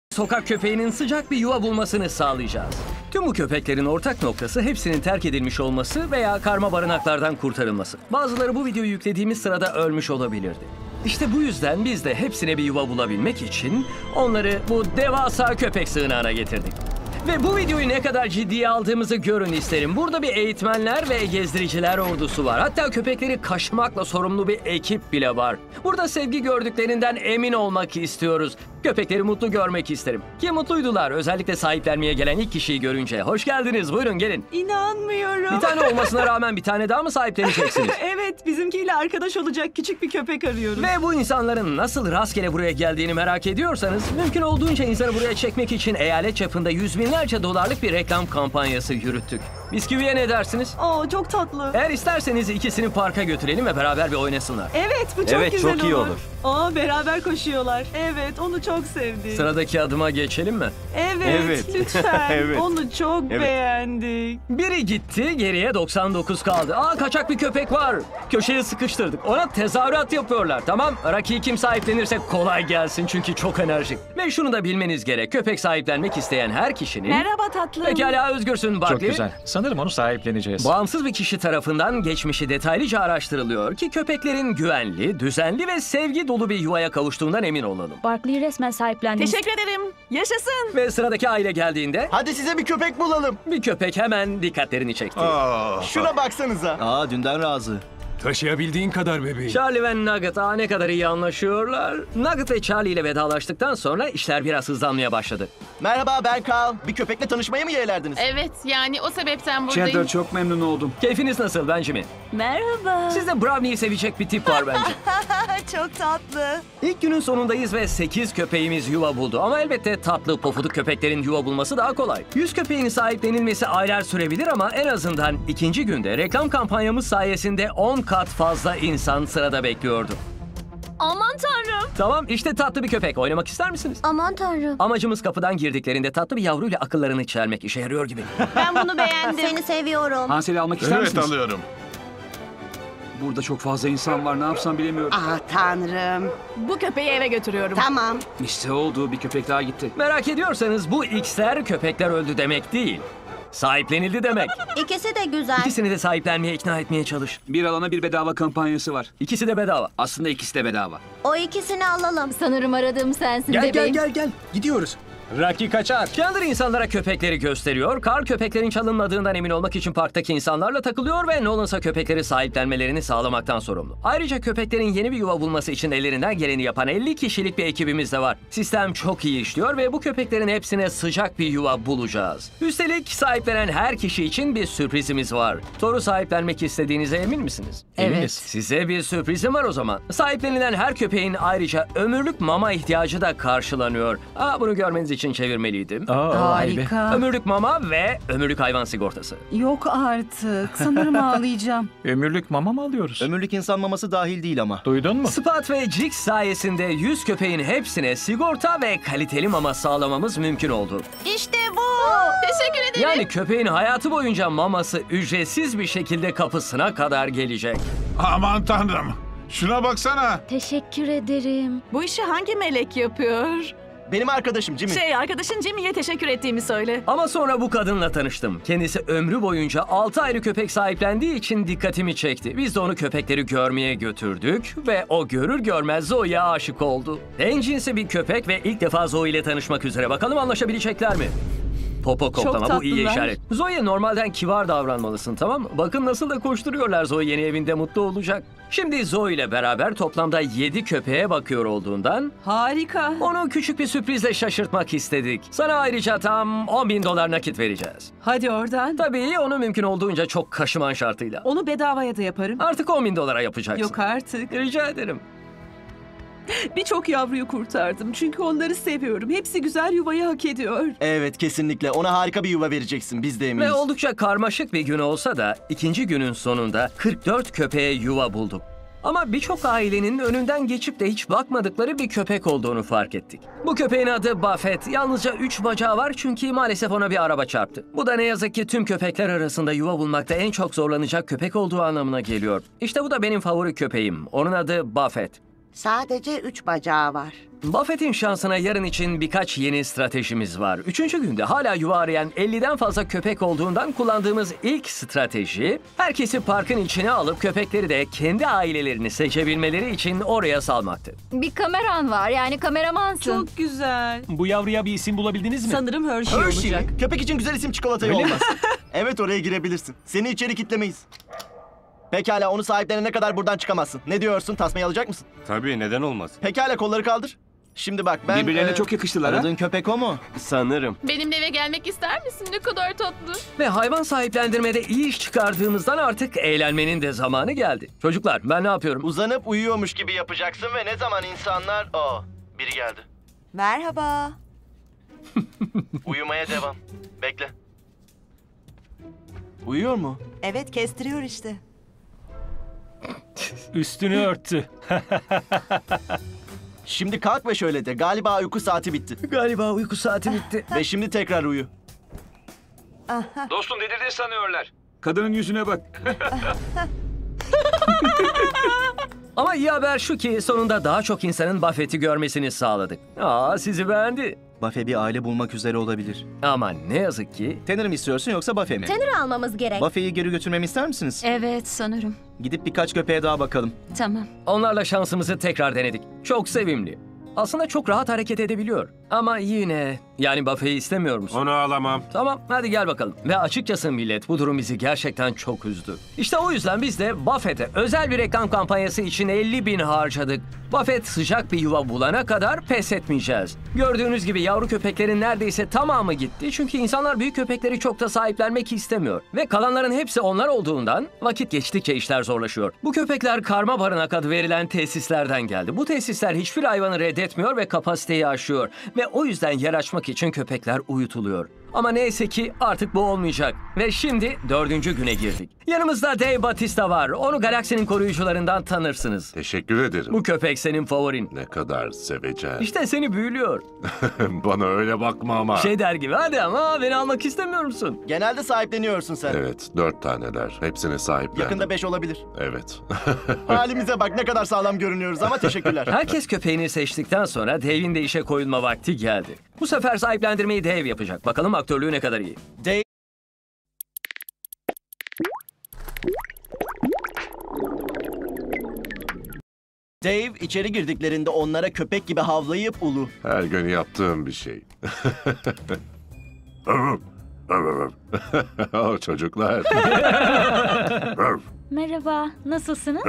Sokak köpeğinin sıcak bir yuva bulmasını sağlayacağız. Tüm bu köpeklerin ortak noktası hepsinin terk edilmiş olması veya karma barınaklardan kurtarılması. Bazıları bu videoyu yüklediğimiz sırada ölmüş olabilirdi. İşte bu yüzden biz de hepsine bir yuva bulabilmek için onları bu devasa köpek sığınağına getirdik. Ve bu videoyu ne kadar ciddiye aldığımızı görün isterim. Burada bir eğitmenler ve gezdiriciler ordusu var. Hatta köpekleri kaşımakla sorumlu bir ekip bile var. Burada sevgi gördüklerinden emin olmak istiyoruz. Köpekleri mutlu görmek isterim. Ki mutluydular. Özellikle sahiplenmeye gelen ilk kişiyi görünce. Hoş geldiniz. Buyurun gelin. İnanmıyorum. Bir tane olmasına rağmen bir tane daha mı sahipleneceksiniz? Evet, bizimkiyle arkadaş olacak küçük bir köpek arıyoruz. Ve bu insanların nasıl rastgele buraya geldiğini merak ediyorsanız, mümkün olduğunca insanı buraya çekmek için eyalet çapında yüz binlerce dolarlık bir reklam kampanyası yürüttük. Bisküviye ne dersiniz? Oo, çok tatlı. Eğer isterseniz ikisini parka götürelim ve beraber bir oynasınlar. Evet, bu çok Evet, güzel çok iyi olur. Aa, beraber koşuyorlar. Evet, onu çok sevdim. Sıradaki adıma geçelim mi? Evet, lütfen. Evet. Onu çok Evet. beğendik. Biri gitti, geriye 99 kaldı. Aa, kaçak bir köpek var. Köşeye sıkıştırdık. Ona tezahürat yapıyorlar. Tamam, Rocky'yi kim sahiplenirse kolay gelsin çünkü çok enerjik. Ve şunu da bilmeniz gerek. Köpek sahiplenmek isteyen her kişinin... Merhaba tatlım. Pekala özgürsün Barkley. Çok güzel. Sanırım onu sahipleneceğiz. Bağımsız bir kişi tarafından geçmişi detaylıca araştırılıyor ki köpeklerin güvenli, düzenli ve sevgi dolu bir yuvaya kavuştuğundan emin olalım. Barkley'i resmen sahiplendiniz. Teşekkür ederim. Yaşasın. Ve sıradaki aile geldiğinde Hadi size bir köpek bulalım. bir köpek hemen dikkatlerini çekti. Şuna baksanıza. Aa, dünden razı. Taşıyabildiğin kadar bebeğim. Charlie ve Nugget ne kadar iyi anlaşıyorlar. Nugget ve Charlie ile vedalaştıktan sonra işler biraz hızlanmaya başladı. Merhaba, ben Carl. Bir köpekle tanışmaya mı yeğlerdiniz? Evet, yani o sebepten buradayım. Cheddar, çok memnun oldum. Keyfiniz nasıl Benjamin? Merhaba. Sizde Brownie'yi sevecek bir tip var bence. Çok tatlı. İlk günün sonundayız ve 8 köpeğimiz yuva buldu. Ama elbette tatlı pofuduk köpeklerin yuva bulması daha kolay. 100 köpeğin sahiplenilmesi aylar sürebilir ama en azından ikinci günde reklam kampanyamız sayesinde 10 kat fazla insan sırada bekliyordu. Aman tanrım. Tamam, işte tatlı bir köpek. Oynamak ister misiniz? Aman tanrım. Amacımız kapıdan girdiklerinde tatlı bir yavruyla akıllarını çelmek. İşe yarıyor gibi. Ben bunu beğendim. Seni seviyorum. Hansel'i almak ister Evet misiniz? alıyorum. Burada çok fazla insan var. Ne yapsam bilemiyorum. Ah tanrım. Bu köpeği eve götürüyorum. Tamam. İşte oldu. Bir köpek daha gitti. Merak ediyorsanız bu X'ler köpekler öldü demek değil. Sahiplenildi demek. İkisi de güzel. İkisini de sahiplenmeye ikna etmeye çalış. Bir alana bir bedava kampanyası var. İkisi de bedava. Aslında ikisi de bedava. O ikisini alalım. Sanırım aradığım sensin Gel bebeğim. gel. Gidiyoruz. Rocky kaçar. Chandler insanlara köpekleri gösteriyor. Carl köpeklerin çalınmadığından emin olmak için parktaki insanlarla takılıyor ve Nolan ise köpekleri sahiplenmelerini sağlamaktan sorumlu. Ayrıca köpeklerin yeni bir yuva bulması için ellerinden geleni yapan 50 kişilik bir ekibimiz de var. Sistem çok iyi işliyor ve bu köpeklerin hepsine sıcak bir yuva bulacağız. Üstelik sahiplenen her kişi için bir sürprizimiz var. Thor'u sahiplenmek istediğinize emin misiniz? Eminiz. Size bir sürprizim var o zaman. Sahiplenilen her köpeğin ayrıca ömürlük mama ihtiyacı da karşılanıyor. Bunu görmeniz için çevirmeliydim. Harika. Ömürlük mama ve ömürlük hayvan sigortası. Yok artık. Sanırım ağlayacağım. Ömürlük mama mı alıyoruz? Ömürlük insan maması dahil değil ama. Duydun mu? Spot ve Jix sayesinde 100 köpeğin hepsine sigorta ve kaliteli mama sağlamamız mümkün oldu. İşte bu. Teşekkür ederim. Yani köpeğin hayatı boyunca maması ücretsiz bir şekilde kapısına kadar gelecek. Aman tanrım. Şuna baksana. Teşekkür ederim. Bu işi hangi melek yapıyor? Benim arkadaşım Jimmy. Arkadaşın Jimmy'ye teşekkür ettiğimi söyle. Ama sonra bu kadınla tanıştım. Kendisi ömrü boyunca 6 ayrı köpek sahiplendiği için dikkatimi çekti. Biz de onu köpekleri görmeye götürdük ve o görür görmez Zoe'ye aşık oldu. En cinsi bir köpek ve ilk defa Zoe ile tanışmak üzere. Bakalım anlaşabilecekler mi? Popo koklama, bu iyi tatlılar. işaret. Zoe normalden kibar davranmalısın, tamam mı? Bakın nasıl da koşturuyorlar, Zoe yeni evinde mutlu olacak. Şimdi Zoe ile beraber toplamda 7 köpeğe bakıyor olduğundan Harika. onu küçük bir sürprizle şaşırtmak istedik. Sana ayrıca tam $10,000 nakit vereceğiz. Hadi oradan. Tabii onu mümkün olduğunca çok kaşıman şartıyla. Onu bedavaya da yaparım. Artık $10,000 yapacaksın. Yok artık. Rica ederim. Birçok yavruyu kurtardım. Çünkü onları seviyorum. Hepsi güzel yuvayı hak ediyor. Evet, kesinlikle. Ona harika bir yuva vereceksin. Biz de eminiz. Ve oldukça karmaşık bir gün olsa da ikinci günün sonunda 44 köpeğe yuva bulduk. Ama birçok ailenin önünden geçip de hiç bakmadıkları bir köpek olduğunu fark ettik. Bu köpeğin adı Buffett. Yalnızca 3 bacağı var çünkü maalesef ona bir araba çarptı. Bu da ne yazık ki tüm köpekler arasında yuva bulmakta en çok zorlanacak köpek olduğu anlamına geliyor. İşte bu da benim favori köpeğim. Onun adı Buffett. Sadece 3 bacağı var. Buffett'in şansına yarın için birkaç yeni stratejimiz var. 3. günde hala yuva arayan 50'den fazla köpek olduğundan kullandığımız ilk strateji, herkesi parkın içine alıp köpekleri de kendi ailelerini seçebilmeleri için oraya salmaktı. Bir kameran var, yani kameramansın. Çok güzel. Bu yavruya bir isim bulabildiniz mi? Sanırım Hershey Hershey olacak. mi? Köpek için güzel isim çikolatayı olmaz. Evet, oraya girebilirsin. Seni içeri kitlemeyiz. Pekala, onu sahiplenene kadar buradan çıkamazsın. Ne diyorsun? Tasmayı alacak mısın? Tabii, neden olmaz? Pekala, kolları kaldır. Şimdi bak ben... Birbirlerine çok yakıştılar ha. Aradığın köpek o mu? Sanırım. Benimle eve gelmek ister misin? Ne kadar tatlı. Ve hayvan sahiplendirmede iyi iş çıkardığımızdan artık eğlenmenin de zamanı geldi. Çocuklar, ben ne yapıyorum? Uzanıp uyuyormuş gibi yapacaksın ve ne zaman insanlar... biri geldi. Merhaba. Uyumaya devam. Bekle. Uyuyor mu? Evet, kestiriyor işte. Üstünü örttü. Şimdi kalk ve şöyle de. Galiba uyku saati bitti. Galiba uyku saati bitti. Ve şimdi tekrar uyu. Dostum delirdi sanıyorlar. Kadının yüzüne bak. Ama iyi haber şu ki sonunda daha çok insanın Buffett'i görmesini sağladık. Sizi beğendi. Buffett bir aile bulmak üzere olabilir. Ama ne yazık ki Tanner mi istiyorsun yoksa Buffett mi? Tanner almamız gerek. Buffett'i geri götürmemi ister misiniz? Evet, sanırım. Gidip birkaç köpeğe daha bakalım. Tamam. onlarla şansımızı tekrar denedik. Çok sevimli. Aslında çok rahat hareket edebiliyor. Ama yine... Yani Buffett'i istemiyor musun? Onu alamam. Tamam, hadi gel bakalım. Ve açıkçası millet, bu durum bizi gerçekten çok üzdü. İşte o yüzden biz de Buffett'e özel bir reklam kampanyası için 50.000 harcadık. Buffett sıcak bir yuva bulana kadar pes etmeyeceğiz. Gördüğünüz gibi yavru köpeklerin neredeyse tamamı gitti. Çünkü insanlar büyük köpekleri çok da sahiplenmek istemiyor. Ve kalanların hepsi onlar olduğundan vakit geçtikçe işler zorlaşıyor. Bu köpekler karma barınak adı verilen tesislerden geldi. Bu tesisler hiçbir hayvanı reddetmiyor ve kapasiteyi aşıyor. Ve o yüzden yer açmak için köpekler uyutuluyor. Ama neyse ki artık bu olmayacak. Ve şimdi 4. güne girdik. Yanımızda Dave Bautista var. Onu galaksinin koruyucularından tanırsınız. Teşekkür ederim. Bu köpek senin favorin. Ne kadar sevecen. İşte seni büyülüyor. Bana öyle bakma ama. Şey der gibi, hadi ama beni almak istemiyor musun? Genelde sahipleniyorsun sen. Evet, 4 taneler. Hepsini sahiplendim. Yakında 5 olabilir. Evet. Halimize bak, ne kadar sağlam görünüyoruz ama teşekkürler. Herkes köpeğini seçtikten sonra Dave'in de işe koyulma vakti geldi. Bu sefer sahiplendirmeyi Dave yapacak. Bakalım aktörlüğü ne kadar iyi. Dave içeri girdiklerinde onlara köpek gibi havlayıp ulu. Her gün yaptığım bir şey. Oh, çocuklar. Merhaba, nasılsınız?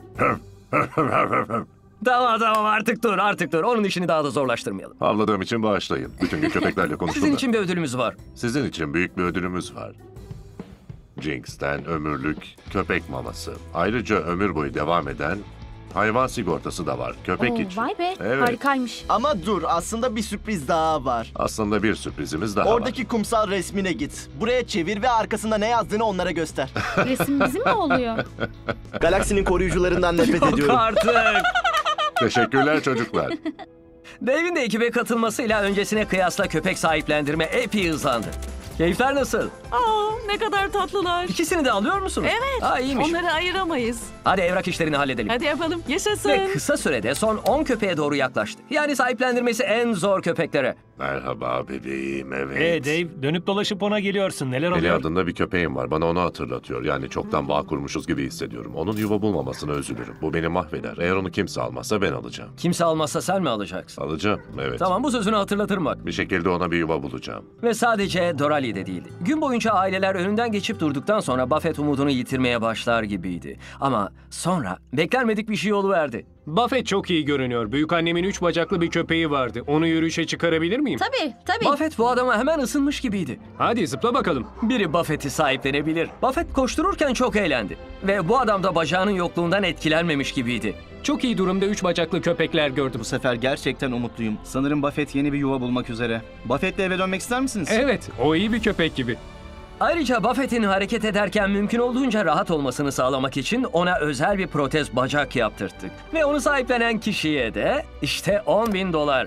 Tamam artık dur. Onun işini daha da zorlaştırmayalım. Havladığım için bağışlayın. Bütün gün köpeklerle konuştum Sizin da. için bir ödülümüz var. Sizin için büyük bir ödülümüz var. Jinx'ten ömürlük köpek maması. Ayrıca ömür boyu devam eden hayvan sigortası da var. Köpek için. Vay be, Evet. harikaymış. Ama dur, aslında bir sürpriz daha var. Aslında bir sürprizimiz daha var. Oradaki kumsal resmine git. Buraya çevir ve arkasında ne yazdığını onlara göster. Resim bizim mi oluyor? Galaksinin koruyucularından nefret Yok ediyorum. artık. Teşekkürler çocuklar. Dave'in de ekibe katılmasıyla öncesine kıyasla köpek sahiplendirme epey hızlandı. Keyifler nasıl? Ne kadar tatlılar. İkisini de alıyor musunuz? Evet. İyiymiş. Onları ayıramayız. Hadi evrak işlerini halledelim. Hadi yapalım. Yaşasın. Ve kısa sürede son 10 köpeğe doğru yaklaştı. Yani sahiplendirmesi en zor köpeklere. Merhaba bebeğim, evet. Dave, dönüp dolaşıp ona geliyorsun. Neler Eli oluyor? adında bir köpeğim var. Bana onu hatırlatıyor. Yani çoktan bağ kurmuşuz gibi hissediyorum. Onun yuva bulmamasına üzülürüm. Bu beni mahveder. Eğer onu kimse almazsa ben alacağım. Kimse almazsa sen mi alacaksın? Alacağım, evet. Tamam, bu sözünü hatırlatırım bak. Bir şekilde ona bir yuva bulacağım. Ve sadece Dorali'de değildi. Gün boyunca aileler önünden geçip durduktan sonra Buffett umudunu yitirmeye başlar gibiydi. Ama sonra beklenmedik bir şey oluverdi. Buffett çok iyi görünüyor. Büyükannemin 3 bacaklı bir köpeği vardı. Onu yürüyüşe çıkarabilir miyim? Tabii. Buffett bu adama hemen ısınmış gibiydi. Hadi zıpla bakalım. Biri Buffett'i sahiplenebilir. Buffett koştururken çok eğlendi. Ve bu adam da bacağının yokluğundan etkilenmemiş gibiydi. Çok iyi durumda 3 bacaklı köpekler gördüm. Bu sefer gerçekten umutluyum. Sanırım Buffett yeni bir yuva bulmak üzere. Buffett'le eve dönmek ister misiniz? Evet, o iyi bir köpek gibi. Ayrıca Buffett'in hareket ederken mümkün olduğunca rahat olmasını sağlamak için ona özel bir protez bacak yaptırttık. Ve onu sahiplenen kişiye de işte $10.000.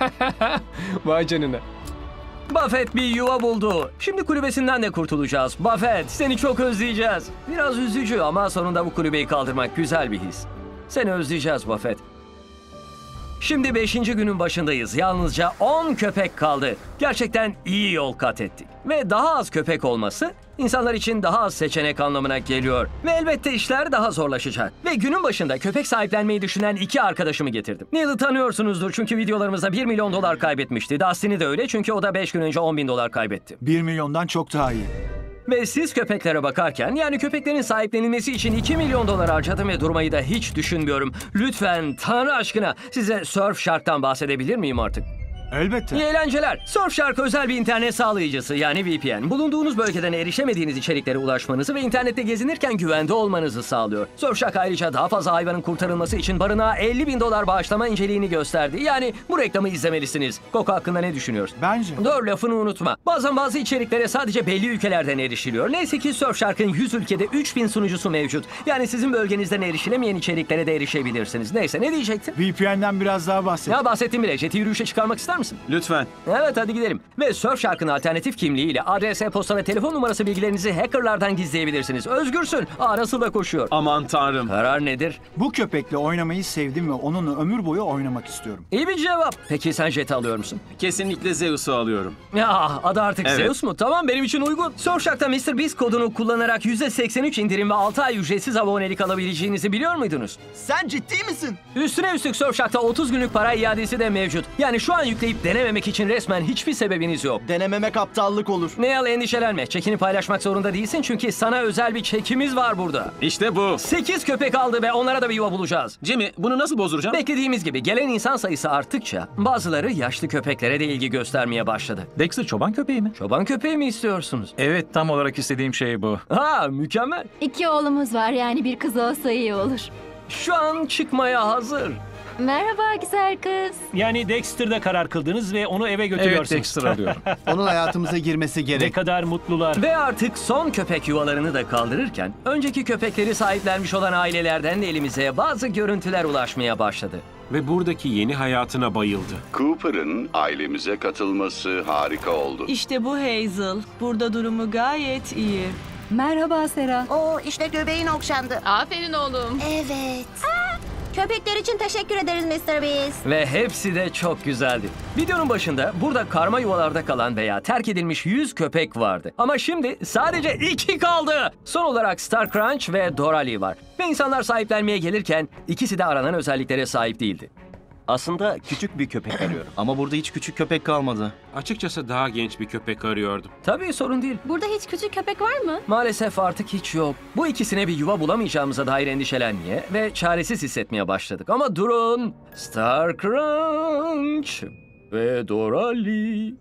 Vay canına. Buffett bir yuva buldu. Şimdi kulübesinden de kurtulacağız. Buffett, seni çok özleyeceğiz. Biraz üzücü ama sonunda bu kulübeyi kaldırmak güzel bir his. Seni özleyeceğiz Buffett. Şimdi 5. günün başındayız. Yalnızca 10 köpek kaldı. Gerçekten iyi yol kat ettik. Ve daha az köpek olması insanlar için daha az seçenek anlamına geliyor. Ve elbette işler daha zorlaşacak. Ve günün başında köpek sahiplenmeyi düşünen 2 arkadaşımı getirdim. Neil'i tanıyorsunuzdur çünkü videolarımızda $1 milyon kaybetmişti. Dustin'i de öyle çünkü o da 5 gün önce $10 bin kaybetti. 1 milyondan çok daha iyi. Ve siz köpeklere bakarken, yani köpeklerin sahiplenilmesi için $2 milyon harcadım ve durmayı da hiç düşünmüyorum. Lütfen Tanrı aşkına size Surfshark'tan bahsedebilir miyim artık? Elbette. İyi eğlenceler. Surfshark özel bir internet sağlayıcısı yani VPN. Bulunduğunuz bölgeden erişemediğiniz içeriklere ulaşmanızı ve internette gezinirken güvende olmanızı sağlıyor. Surfshark ayrıca daha fazla hayvanın kurtarılması için barınağa $50 bin bağışlama inceliğini gösterdi. Yani bu reklamı izlemelisiniz. Koku hakkında ne düşünüyorsun? Bence. Dur, lafını unutma. Bazen bazı içeriklere sadece belli ülkelerden erişiliyor. Neyse ki Surfshark'ın 100 ülkede 3000 sunucusu mevcut. Yani sizin bölgenizden erişilemeyen içeriklere de erişebilirsiniz. Neyse, ne diyecektin? VPN'den biraz daha bahset. Ya bahsettim bile. Jet'i yürüyüşe çıkarmak ister misin? Lütfen. Evet, hadi gidelim. Ve Surfshark'ın alternatif kimliğiyle adres, e-posta ve telefon numarası bilgilerinizi hackerlardan gizleyebilirsiniz. Özgürsün. Nasıl da koşuyor. Aman tanrım. Karar nedir? Bu köpekle oynamayı sevdim ve onunla ömür boyu oynamak istiyorum. İyi bir cevap. Peki sen Jet'i alıyor musun? Kesinlikle Zeus'u alıyorum. Ya, adı artık Evet. Zeus mu? Tamam, benim için uygun. Surfshark'ta MrBeast kodunu kullanarak %83 indirim ve 6 ay ücretsiz abonelik alabileceğinizi biliyor muydunuz? Sen ciddi misin? Üstüne üstlük Surfshark'ta 30 günlük para iadesi de mevcut. Yani şu an yükleyip denememek için resmen hiçbir sebebiniz yok. Denememek aptallık olur. Neil, endişelenme. Çekini paylaşmak zorunda değilsin çünkü sana özel bir çekimiz var burada. İşte bu. 8 köpek aldı ve onlara da bir yuva bulacağız. Jimmy, bunu nasıl bozduracağım? Beklediğimiz gibi gelen insan sayısı arttıkça bazıları yaşlı köpeklere de ilgi göstermeye başladı. Dexter çoban köpeği mi? Çoban köpeği mi istiyorsunuz? Evet, tam olarak istediğim şey bu. Mükemmel. 2 oğlumuz var, yani bir kız olsa iyi olur. Şu an çıkmaya hazır. Merhaba güzel kız. Yani Dexter'da karar kıldınız ve onu eve Evet, götürüyorsunuz. Dexter alıyorum. Onun hayatımıza girmesi Ne gerek. kadar mutlular. Ve artık son köpek yuvalarını da kaldırırken önceki köpekleri sahiplenmiş olan ailelerden de elimize bazı görüntüler ulaşmaya başladı. Ve buradaki yeni hayatına bayıldı. Cooper'ın ailemize katılması harika oldu. İşte bu Hazel. Burada durumu gayet iyi. Merhaba Sera. Oo, işte göbeğin okşandı. Aferin oğlum. Evet. Köpekler için teşekkür ederiz Mr. Beast. Ve hepsi de çok güzeldi. Videonun başında burada karma yuvalarda kalan veya terk edilmiş 100 köpek vardı. Ama şimdi sadece 2 kaldı. Son olarak Star Crunch ve Doralie var. Ve insanlar sahiplenmeye gelirken ikisi de aranan özelliklere sahip değildi. Aslında küçük bir köpek arıyorum. Ama burada hiç küçük köpek kalmadı. Açıkçası daha genç bir köpek arıyordum. Tabii, sorun değil. Burada hiç küçük köpek var mı? Maalesef artık hiç yok. Bu ikisine bir yuva bulamayacağımıza dair endişelenmeye ve çaresiz hissetmeye başladık. Ama durun. Star Crunch ve Doralie.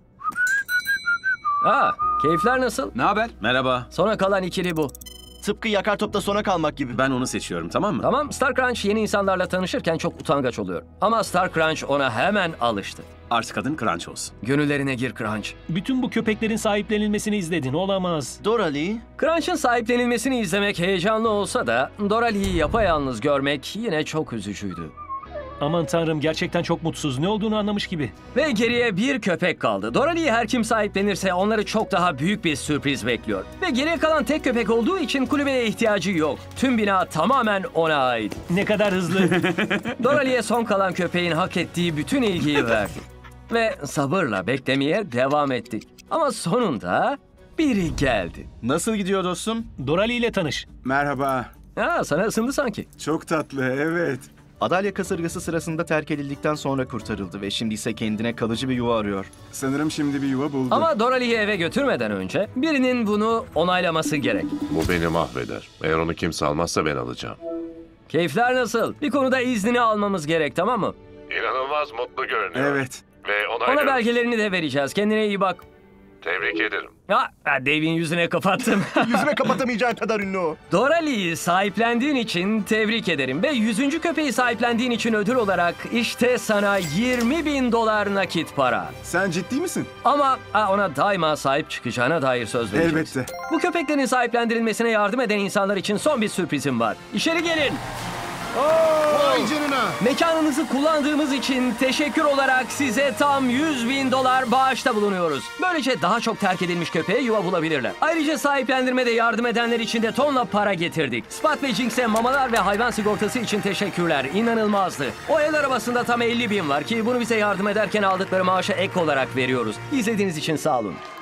Keyifler nasıl? Ne haber? Merhaba. Sona kalan ikili bu. Tıpkı yakar topta sona kalmak gibi. Ben onu seçiyorum, tamam mı? Tamam, Star Crunch yeni insanlarla tanışırken çok utangaç oluyor. Ama Star Crunch ona hemen alıştı. Artık adın Crunch olsun. Gönüllerine gir Crunch. Bütün bu köpeklerin sahiplenilmesini izledin. Olamaz. Doralie, Crunch'ın sahiplenilmesini izlemek heyecanlı olsa da Doralie'yi yapayalnız görmek yine çok üzücüydü. Aman tanrım, gerçekten çok mutsuz. Ne olduğunu anlamış gibi. Ve geriye bir köpek kaldı. Doralie'yi her kim sahiplenirse onları çok daha büyük bir sürpriz bekliyor. Ve geriye kalan tek köpek olduğu için kulübeye ihtiyacı yok. Tüm bina tamamen ona ait. Ne kadar hızlı. Doralie'ye son kalan köpeğin hak ettiği bütün ilgiyi verdik. Ve sabırla beklemeye devam ettik. Ama sonunda biri geldi. Nasıl gidiyor dostum? Doralie ile tanış. Merhaba. Sana ısındı sanki. Çok tatlı, evet. Adalya kasırgası sırasında terk edildikten sonra kurtarıldı ve şimdi ise kendine kalıcı bir yuva arıyor. Sanırım şimdi bir yuva buldu. Ama Doralie'yi eve götürmeden önce birinin bunu onaylaması gerek. Bu beni mahveder. Eğer onu kimse almazsa ben alacağım. Keyifler nasıl? Bir konuda iznini almamız gerek, tamam mı? İnanılmaz mutlu görünüyor. Evet. Ve Ona belgelerini de vereceğiz. Kendine iyi bak. Tebrik ederim. Dave'in yüzüne kapattım. Yüzüme kapatamayacağın kadar ünlü o. Doralie'yi sahiplendiğin için tebrik ederim. Ve 100. köpeği sahiplendiğin için ödül olarak işte sana $20 bin nakit para. Sen ciddi misin? Ama ona daima sahip çıkacağına dair söz vereceğiz. Bu köpeklerin sahiplendirilmesine yardım eden insanlar için son bir sürprizim var. İçeri gelin. Vay canına. Mekanınızı kullandığımız için teşekkür olarak size tam $100.000 bağışta bulunuyoruz. Böylece daha çok terk edilmiş köpeğe yuva bulabilirler. Ayrıca sahiplendirmede yardım edenler için de tonla para getirdik. Spot ve Jinx'e mamalar ve hayvan sigortası için teşekkürler. İnanılmazdı. O el arabasında tam 50.000 var ki bunu bize yardım ederken aldıkları maaşa ek olarak veriyoruz. İzlediğiniz için sağ olun.